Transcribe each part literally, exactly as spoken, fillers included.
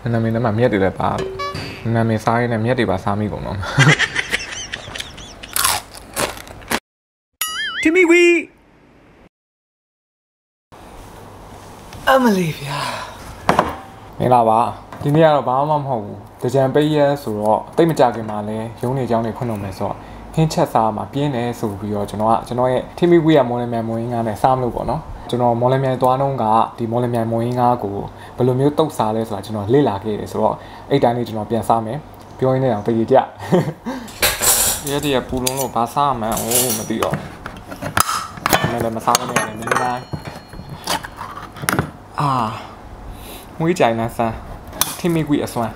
နာမည်နဲ့မှမြက်တွေလည်းပါနာမည်စားရင်းနဲ့မြက်တွေပါစားမိကုန်တော့တီမီဝီအမလီဗျာမင်္ဂလာပါဒီနေ့ကတော့ဘာမှမဟုတ်ဘူးတကြံပိတ်ရဲဆိုတော့တိတ်မကြခင်မှာလဲရုံးနေကြောင်းနေခွင့်လို့မယ်ဆိုတော့ဟင်းချက်စားမှာပြင်းတယ်ဆိုပြီးတော့ကျွန်တော်ကကျွန်တော်ရဲ့တီမီဝီရမော်လမြိုင်မွေးငါးနဲ့စားမလို့ပေါ့နော်ကျွန်တော်မော်လမြိုင်သွားနှုံးကဒီမော်လမြိုင်မွေးငါးကိုဘယ်လိုမျိုးတုတ်စားလဲဆိုတာကျွန်တော်လေ့လာခဲ့တယ်ဆိုတော့အဲ့တိုင်းလေးကျွန်တော်ပြန်စားမယ်ပြောရင်းနဲ့တော့တည်ကြရဲတည်းပူလုံးလို့ဘာစားမှန်းအိုးမသိတော့လည်းမစားနိုင်လည်းမင်းလိုက်အာငွေးကြိုင်နေစမ်းတီမီဝီအစွမ်း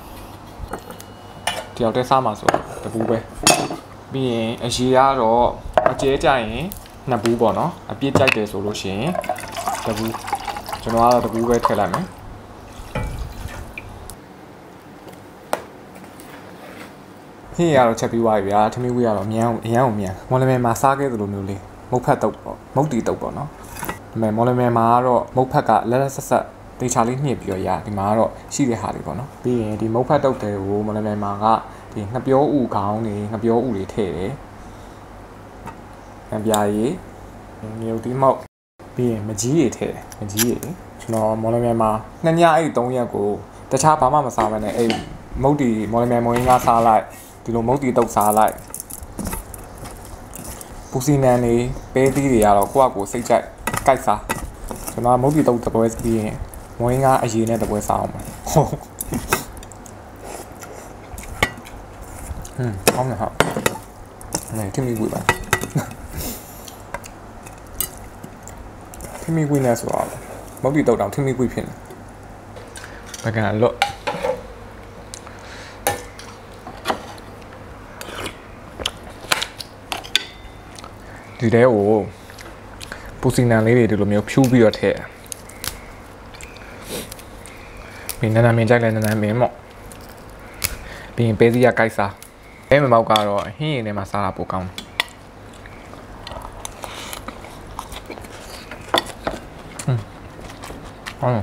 တယောက်တည်းစားမှာဆိုတပူပဲပြီးရင်အရေကတော့အကျဲကြရင်နှစ်ဘူးပေါ့နော်အပြည့်ကြိုက်တယ်ဆိုလို့ရှိရင်တဘူးကျွန်တော်ကတော့တဘူးပဲထည့်လိုက်မယ်ဟင်းရတော့ချက်ပြီးသွားပြီဗျာထမင်းဝေးကတော့အမြန်အရန်အောင်မြန်မော်လမြိုင်မှာစားခဲ့သလိုမျိုးလေးမုတ်ဖက်တုပ်ပေါ့မုတ်တီတုပ်ပေါ့နော်ဒါပေမဲ့မော်လမြိုင်မှာကတော့မုတ်ဖက်ကလက်လက်ဆက်ဆက်တေချာလေးညှစ်ပြီးတော့ရဒီမှာကတော့ရှိတဲ့ဟာလေးပေါ့နော်ပြီးရင်ဒီမုတ်ဖက်တုပ်တွေကိုမော်လမြိုင်မှာကဒီငပြောဥခေါင်းတွေငပြောဥတွေထည့်တယ်ငပြာရည်မြုပ်တီးမောက်ပြီးရင်မကြီးရည်ထည့်တယ်မကြီးရည်ကျွန်တော်မော်လမြိုင်မှာနှစ်ညအဲ့သုံးရက်ကိုတခြားဘာမှမစားဘဲနဲ့အဲ့မုတ်တီမော်လမြိုင်မွေးငါစားလိုက်ဒီလိုမုတ်တီတုပ်စားလိုက်ပူစီနန်နေပဲသီးတွေကတော့ကိုယ့်အကိုစိတ်ကြိုက်ကြိုက်စားကျွန်တော်မုတ်တီတုပ်တပွဲပြီးရင်မွေးငါအရေးနဲ့တပွဲစားအောင်ပါဟုတ်ဟင်းကောင်းတယ်ဟာနေထမီဝီပါထမီဝီနဲ့ဆိုတော့မုတ်တီတုပ်တောင်ထမီဝီဖြစ်နေဘကလော့ဒီတဲကိုပူစီနန်လေးတွေဒီလိုမျိုးဖြူးပြီးတော့ထည့်ပြီးနန်းနန်းမင်းကြိုက်လဲနန်းနန်းမင်းမော့ပြီးရင်ပဲစီရကိုက်စားအဲမမောက်ကတော့ဟင်းရင်ထဲမှာစားတာပိုကောင်းဟွန်းဟုတ်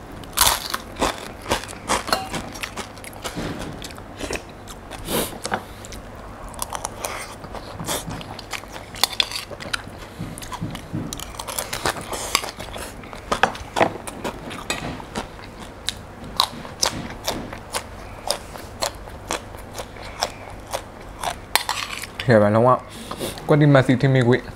เห็นไหมน้องว่ากวนดิมาซีที่มีกุย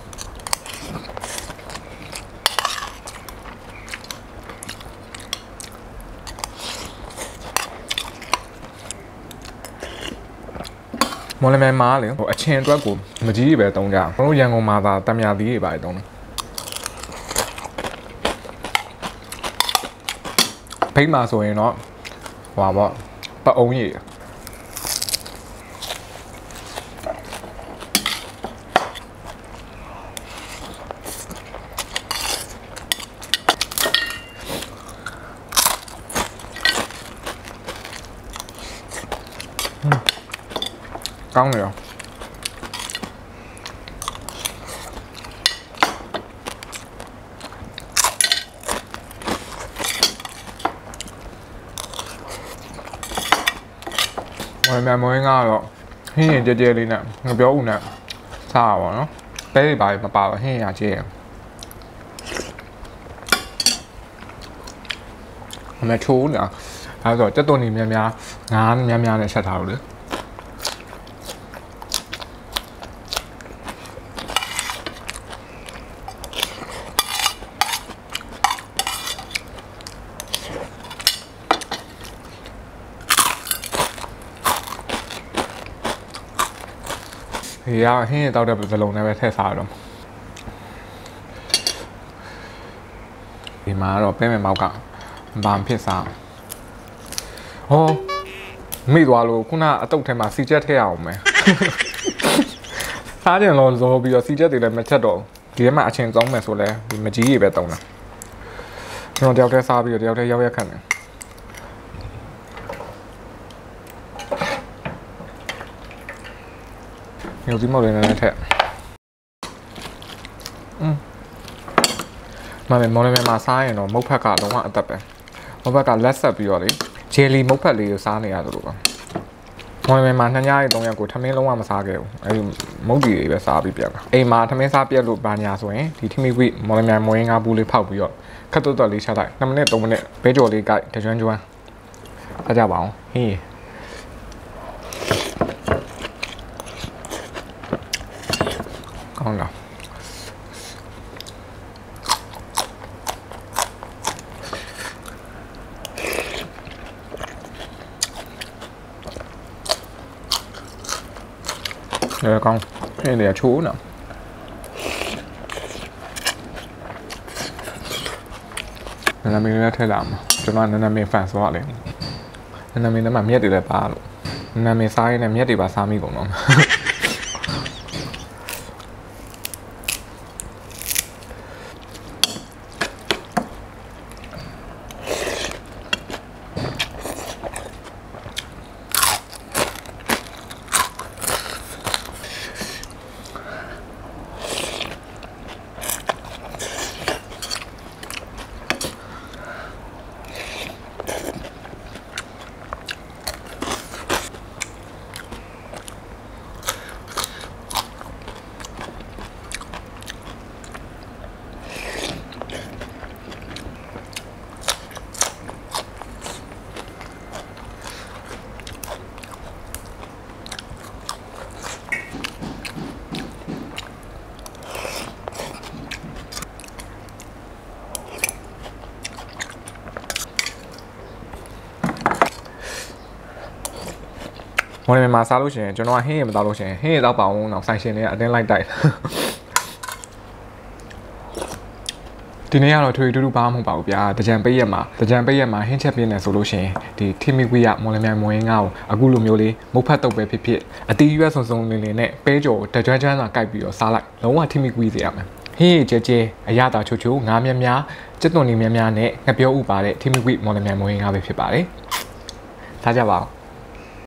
မော်လမြိုင်မှာလေဟိုအချင်းအတွက်ကိုမကြီးပဲတုံးကြကျွန်တော်ရန်ကုန်မှာသာတံမြာသီးတွေပါတယ်တုံးဖိတ်မှာဆိုရင်တော့ဟွာပေါ့ပအုံးကြီးကောင်းတယ်ရောမော်လမြိုင်မွေးငါတော့ဟင်းရင်ကြဲကြဲလေးနဲ့ငပြောဦးနဲ့စားရပါတော့ပဲတွေပါမပါတော့ဟင်းရကြဲရအမေချိုးနေတာအဲဆိုတက်သွန်နေများများငါးများများနဲ့ချက်ထားလို့လေရဟင်းတောက်တဲ့ပလုံးနဲ့ပဲထည့်စားတော့ဒီမှာတော့ပဲမယ်မောက်ကဘာမှဖြစ်စားဟောမိသွားလို့ခုနအတုပ်ထဲမှာစီချက်ထည့်ရအောင်မယ်စားကြင်လို့ဆိုပြီးတော့စီချက်တွေလည်းမချက်တော့ဒီထဲမှာအချင်းသုံးမယ်ဆိုလဲဒီမကြီးတွေပဲသုံးတာကျွန်တော်တယောက်တည်းစားပြီးတော့တယောက်တည်းရောက်ရက်ခတ်နေမြုပ်သီးမောက်လေးနဲ့ထက်อืมမမေမော်လမြိုင်မှာစားရင်တော့မုတ်ဖက်ကလုံးဝအသက်ပဲမုတ်ဖက်ကလက်ဆက်ပြီးတော့လေဂျယ်လီမုတ်ဖက်လေးကိုစားနေရတယ်လို့ပါမော်လမြိုင်မှာနှစ်ညရီသုံးရက်ကိုထမင်းလုံးဝမစားခဲ့ဘူးအဲဒီမုတ်တီတွေပဲစားပြီးပြတ်တာအိမ်မှာထမင်းစားပြတ်လို့ဘာညာဆိုရင်ဒီထမီဝိမော်လမြိုင်မွေးငါဘူးလေးဖောက်ပြီးတော့ခတ်တော့တော့လေးချလိုက်နှစ်မိနစ်သုံးမိနစ်ဘဲကြော်လေးကြိုက်တကြွန်းကြွန်းစားကြပါအောင်ဟေးကောင်းလားเออကောင်းအဲ့လေချိုးနော်နာမည်လည်းထည့်လာမှာကျွန်တော်နာမည်ဖန်ဆိုရလေနာမည်နဲ့မှမြက်တွေလည်းပါလို့နာမည်စားရင်းနဲ့မြက်တွေပါစားမိကုန်တော့မော်လမြိုင်မှာစားလို့ရှိရင်ကျွန်တော်ကဟင်းရမတောက်လို့ရှိရင်ဟင်းရတောက်ပါအောင်တော့ဆိုင်ရှင်တွေကအတင်းလိုက်တိုက်ဒီနေ့ကတော့ထွေထူးထူးဘာမှမဟုတ်ပါဘူးဗျာတကြံပိတ်ရက်မှာတကြံပိတ်ရက်မှာဟင်းချက်ပြင်းနေဆိုလို့ရှိရင်ဒီထီမီကွေးရမော်လမြိုင်မွေးငါ့ကိုအခုလိုမျိုးလေးမုတ်ဖတ်တုပ်ပဲဖြစ်ဖြစ်အတီးရွက်စုံစုံလင်းလင်းနဲ့ပဲကြော်တကြွကြွသာကိုက်ပြီးတော့စားလိုက်လုံးဝထီမီကွေးစေရမယ်ဟင်းရကျကျအရသာချိုချိုငါးမြများကျက်သွန်နေများများနဲ့ငှက်ပြောဥပါတဲ့ထီမီကွေးမော်လမြိုင်မွေးငါပဲဖြစ်ပါတယ်စားကြပါဦး